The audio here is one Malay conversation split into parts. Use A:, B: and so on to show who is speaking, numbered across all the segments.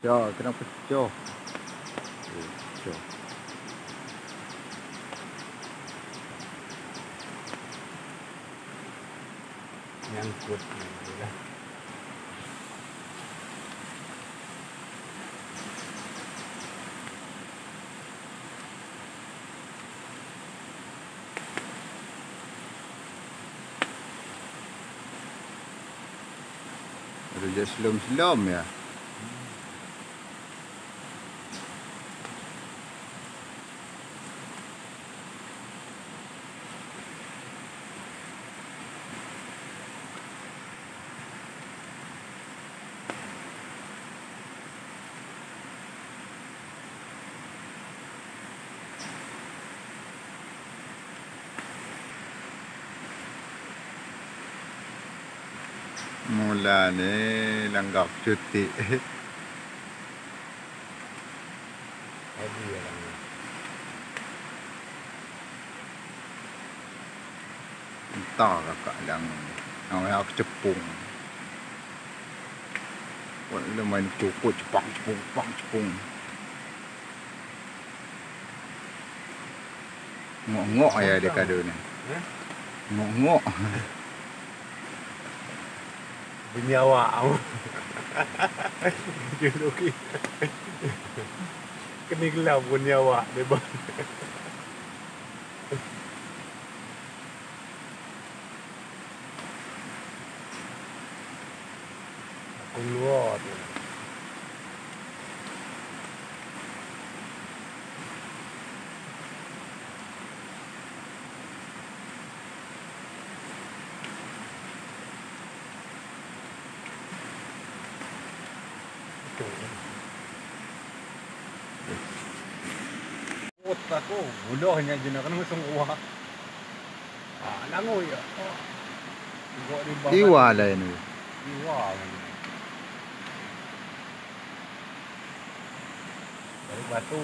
A: pecah, kena pecah. Pecah.
B: Nyangkut.
A: Ada je selom-selom ya. Mula ni langgap cuti.
B: Heavy ya lang.
A: Entah kakak lang. Namanya aku cepung. Wala main cukut cepang cepung pang cepung. Ngok-ngok ya dia kado ni. Ngok-ngok.
B: Benyawa aku. Geloki. Kenigla benyawa bebas. Keluar tu. Otak aku, bodohnya jenak kan masuk uang. Langoy ya.
A: Iwa lah ini.
B: Iwa. Dari batu.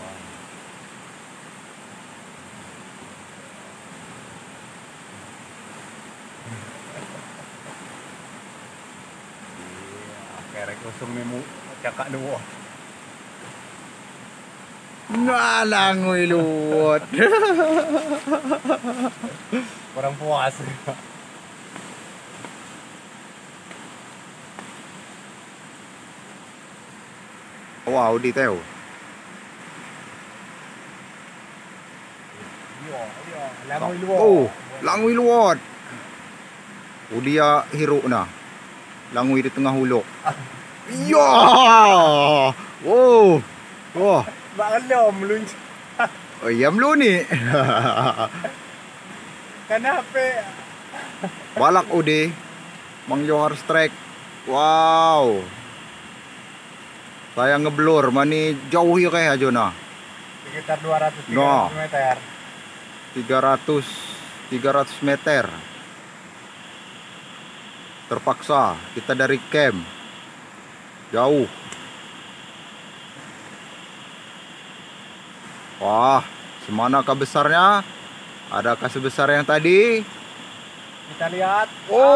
B: Kerek kosong nemu cakak dua.
A: Ngalangoy luwot.
B: Kurang puas.
A: Wow, di tayo.
B: Langoy luwot.
A: Oh, langoy luwot. Oh, dia hero na. Langoy di tengah hulok. Ya! Oh. Wah.
B: Bakal melunc.
A: Oh, yam lu ni.
B: Kenapa?
A: Balak ude. Mang Johar strike. Wow. Saya ngeblur, mani jauh ya kayak aja nah.
B: Sekitar 200
A: No.
B: meter.
A: 300 meter. Terpaksa kita dari camp. Jauh. Wah, semanakah besarnya? Adakah sebesar yang tadi?
B: Kita lihat.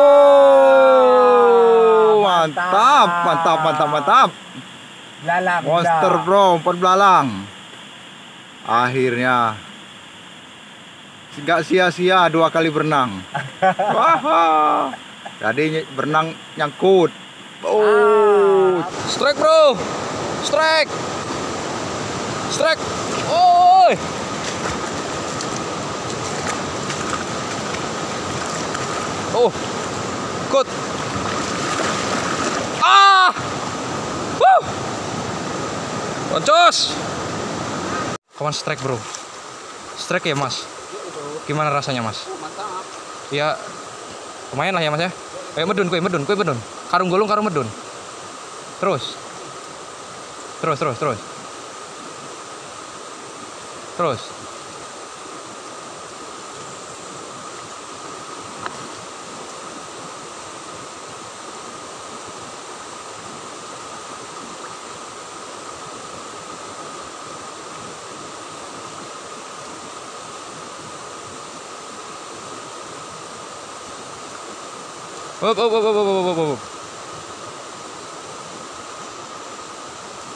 A: Oh, mantap.
B: Belalang.
A: Monster bro, umpan belalang. Akhirnya nggak sia-sia 2 kali berenang. Wah, jadi berenang nyangkut. Oh, strike bro, strike. Oi. Oh, good. Poncos. Kawan strike bro. Strike ya mas. Gimana rasanya mas?
B: Mantap.
A: Ya lumayan lah ya mas ya. Kue medun. Karung gulung, karung medun. Terus. Up.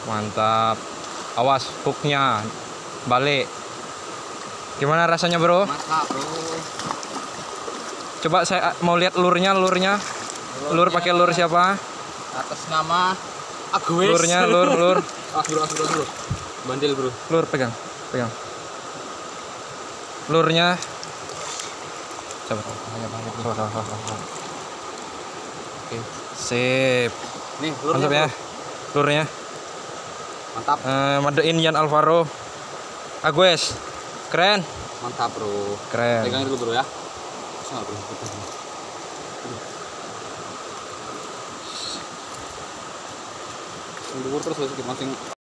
C: Mantap. Awas hooknya balik. Gimana rasanya bro?
D: Mantap bro.
C: Coba saya mau lihat lurnya. Lur pakai lur siapa?
D: Atas nama Agus.
C: Lurnya lur.
D: Bro. Bandel bro.
C: Lur pegang. Lurnya. Coba. Oke, sip.
D: Nih lurnya.
C: Mantap ya. Lurnya.
D: Mantap.
C: Madein Yan Alvaro. Agues. Keren.
D: Mantap bro.
C: Keren.
D: Pegangin dulu bro ya. Sama bro. Dulu terus masing